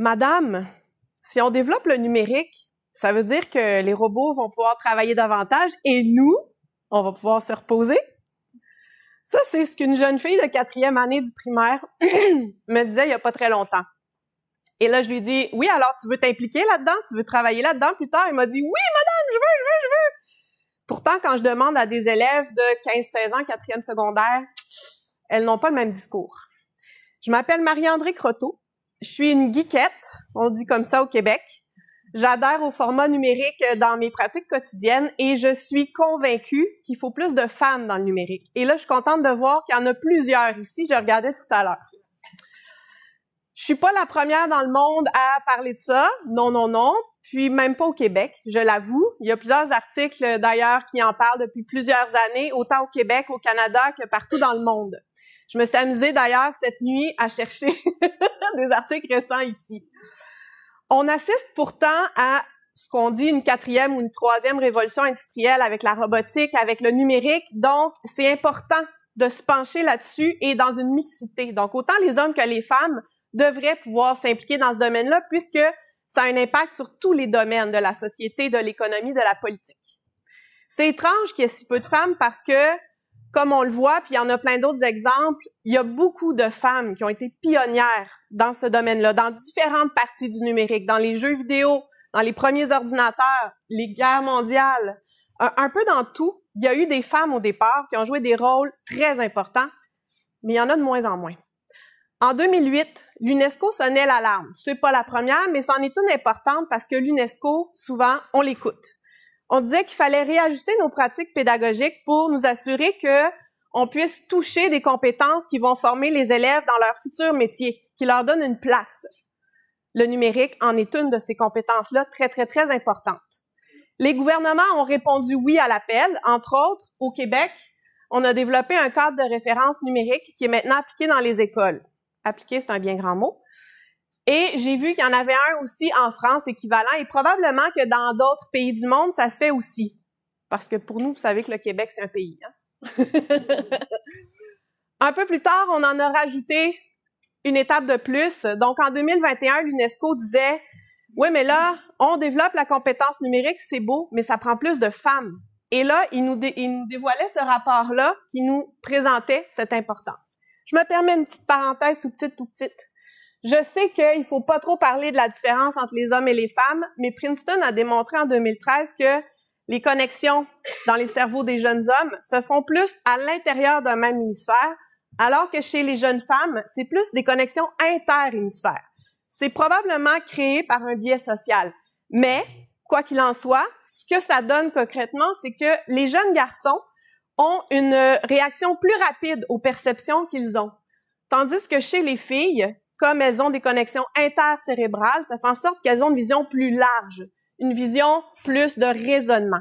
Madame, si on développe le numérique, ça veut dire que les robots vont pouvoir travailler davantage et nous, on va pouvoir se reposer? Ça, c'est ce qu'une jeune fille de 4e année du primaire me disait il n'y a pas très longtemps. Et là, je lui dis, oui, alors tu veux t'impliquer là-dedans? Tu veux travailler là-dedans plus tard? Elle m'a dit, oui, madame, je veux. Pourtant, quand je demande à des élèves de 15-16 ans, 4e secondaire, elles n'ont pas le même discours. Je m'appelle Marie-André Croteau. Je suis une geekette, on dit comme ça au Québec. J'adhère au format numérique dans mes pratiques quotidiennes et je suis convaincue qu'il faut plus de femmes dans le numérique. Et là, je suis contente de voir qu'il y en a plusieurs ici. Je regardais tout à l'heure. Je suis pas la première dans le monde à parler de ça. Non. Puis même pas au Québec, je l'avoue. Il y a plusieurs articles d'ailleurs qui en parlent depuis plusieurs années, autant au Québec, au Canada que partout dans le monde. Je me suis amusée d'ailleurs cette nuit à chercher des articles récents ici. On assiste pourtant à ce qu'on dit une 4e ou une 3e révolution industrielle avec la robotique, avec le numérique. Donc, c'est important de se pencher là-dessus et dans une mixité. Donc, autant les hommes que les femmes devraient pouvoir s'impliquer dans ce domaine-là puisque ça a un impact sur tous les domaines de la société, de l'économie, de la politique. C'est étrange qu'il y ait si peu de femmes parce que, comme on le voit, puis il y en a plein d'autres exemples, il y a beaucoup de femmes qui ont été pionnières dans ce domaine-là, dans différentes parties du numérique, dans les jeux vidéo, dans les premiers ordinateurs, les guerres mondiales, un peu dans tout. Il y a eu des femmes au départ qui ont joué des rôles très importants, mais il y en a de moins en moins. En 2008, l'UNESCO sonnait l'alarme. C'est pas la première, mais c'en est une importante parce que l'UNESCO, souvent, on l'écoute. On disait qu'il fallait réajuster nos pratiques pédagogiques pour nous assurer qu'on puisse toucher des compétences qui vont former les élèves dans leur futur métier, qui leur donnent une place. Le numérique en est une de ces compétences-là très importantes. Les gouvernements ont répondu oui à l'appel. Entre autres, au Québec, on a développé un cadre de référence numérique qui est maintenant appliqué dans les écoles. Appliqué, c'est un bien grand mot. Et j'ai vu qu'il y en avait un aussi en France équivalent et probablement que dans d'autres pays du monde, ça se fait aussi. Parce que pour nous, vous savez que le Québec, c'est un pays. Hein? Un peu plus tard, on en a rajouté une étape de plus. Donc, en 2021, l'UNESCO disait « Oui, mais là, on développe la compétence numérique, c'est beau, mais ça prend plus de femmes. » Et là, il nous dévoilait ce rapport-là qui nous présentait cette importance. Je me permets une petite parenthèse tout petite. Je sais qu'il ne faut pas trop parler de la différence entre les hommes et les femmes, mais Princeton a démontré en 2013 que les connexions dans les cerveaux des jeunes hommes se font plus à l'intérieur d'un même hémisphère, alors que chez les jeunes femmes, c'est plus des connexions inter-hémisphères. C'est probablement créé par un biais social. Mais, quoi qu'il en soit, ce que ça donne concrètement, c'est que les jeunes garçons ont une réaction plus rapide aux perceptions qu'ils ont. Tandis que chez les filles, comme elles ont des connexions intercérébrales, ça fait en sorte qu'elles ont une vision plus large, une vision plus de raisonnement.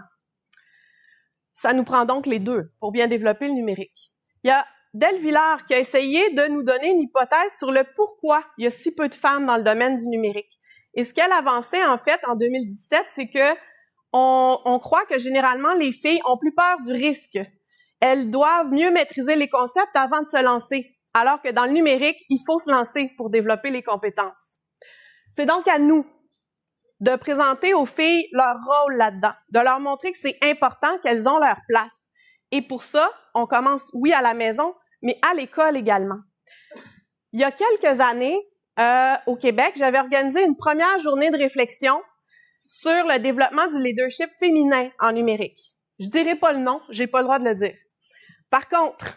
Ça nous prend donc les deux pour bien développer le numérique. Il y a Del Villar qui a essayé de nous donner une hypothèse sur le pourquoi il y a si peu de femmes dans le domaine du numérique. Et ce qu'elle avançait en fait en 2017, c'est que on croit que généralement les filles ont plus peur du risque. Elles doivent mieux maîtriser les concepts avant de se lancer, alors que dans le numérique, il faut se lancer pour développer les compétences. C'est donc à nous de présenter aux filles leur rôle là-dedans, de leur montrer que c'est important qu'elles ont leur place. Et pour ça, on commence, oui, à la maison, mais à l'école également. Il y a quelques années, au Québec, j'avais organisé une première journée de réflexion sur le développement du leadership féminin en numérique. Je dirai pas le nom, j'ai pas le droit de le dire. Par contre,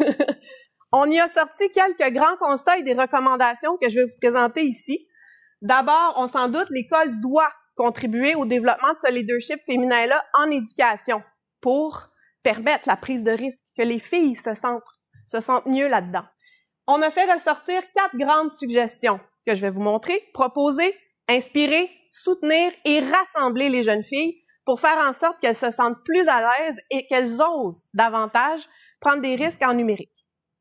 on y a sorti quelques grands constats et des recommandations que je vais vous présenter ici. D'abord, on s'en doute, l'école doit contribuer au développement de ce leadership féminin-là en éducation pour permettre la prise de risque, que les filles se sentent mieux là-dedans. On a fait ressortir 4 grandes suggestions que je vais vous montrer. Proposer, inspirer, soutenir et rassembler les jeunes filles pour faire en sorte qu'elles se sentent plus à l'aise et qu'elles osent davantage prendre des risques en numérique.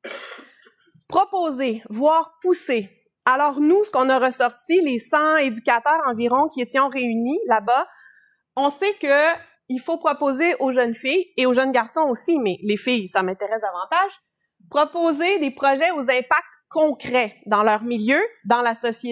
Proposer, voire pousser. Alors nous, ce qu'on a ressorti, les 100 éducateurs environ qui étions réunis là-bas, on sait qu'il faut proposer aux jeunes filles et aux jeunes garçons aussi, mais les filles, ça m'intéresse davantage, proposer des projets aux impacts concrets dans leur milieu, dans la société,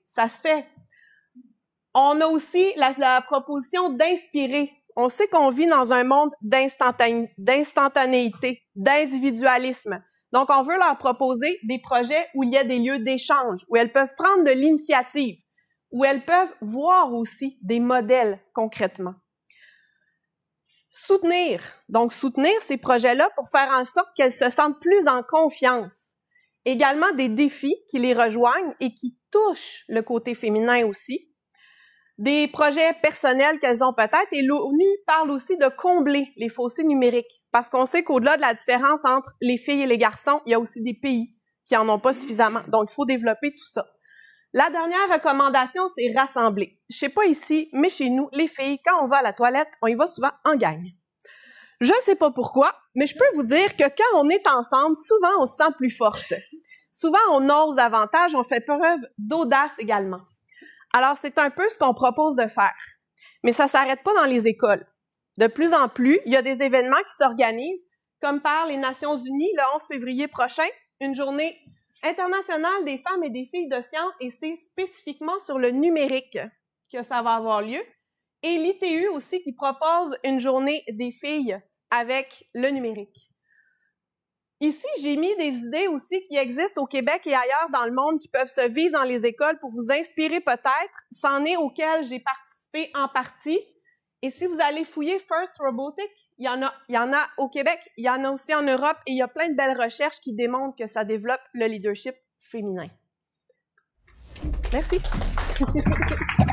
ça se fait. On a aussi la proposition d'inspirer. On sait qu'on vit dans un monde d'instantanéité, d'individualisme. Donc, on veut leur proposer des projets où il y a des lieux d'échange, où elles peuvent prendre de l'initiative, où elles peuvent voir aussi des modèles concrètement. Soutenir. Donc, soutenir ces projets-là pour faire en sorte qu'elles se sentent plus en confiance. Également, des défis qui les rejoignent et qui touchent le côté féminin aussi. Des projets personnels qu'elles ont peut-être, et l'ONU parle aussi de combler les fossés numériques, parce qu'on sait qu'au-delà de la différence entre les filles et les garçons, il y a aussi des pays qui en ont pas suffisamment, donc il faut développer tout ça. La dernière recommandation, c'est rassembler. Je sais pas ici, mais chez nous, les filles, quand on va à la toilette, on y va souvent en gang. Je sais pas pourquoi, mais je peux vous dire que quand on est ensemble, souvent on se sent plus forte. Souvent on ose davantage, on fait preuve d'audace également. Alors, c'est un peu ce qu'on propose de faire. Mais ça ne s'arrête pas dans les écoles. De plus en plus, il y a des événements qui s'organisent, comme par les Nations Unies le 11 février prochain, une journée internationale des femmes et des filles de sciences, et c'est spécifiquement sur le numérique que ça va avoir lieu. Et l'ITU aussi qui propose une journée des filles avec le numérique. Ici, j'ai mis des idées aussi qui existent au Québec et ailleurs dans le monde qui peuvent se vivre dans les écoles pour vous inspirer peut-être. C'en est auquel j'ai participé en partie. Et si vous allez fouiller First Robotics, il y en a au Québec, il y en a aussi en Europe et il y a plein de belles recherches qui démontrent que ça développe le leadership féminin. Merci.